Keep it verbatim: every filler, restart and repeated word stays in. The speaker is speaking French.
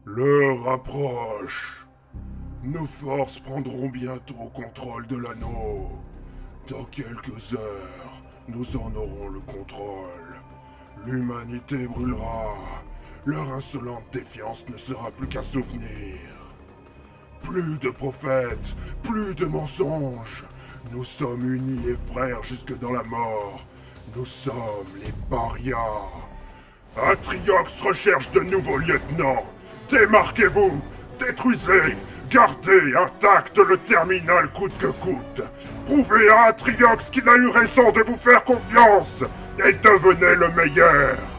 L'heure approche. Nos forces prendront bientôt contrôle de l'anneau. Dans quelques heures, nous en aurons le contrôle. L'humanité brûlera. Leur insolente défiance ne sera plus qu'un souvenir. Plus de prophètes, plus de mensonges. Nous sommes unis et frères jusque dans la mort. Nous sommes les parias. Atriox recherche de nouveaux lieutenants. Démarquez-vous, détruisez, gardez intact le terminal coûte que coûte. Prouvez à Atriox qu'il a eu raison de vous faire confiance et devenez le meilleur.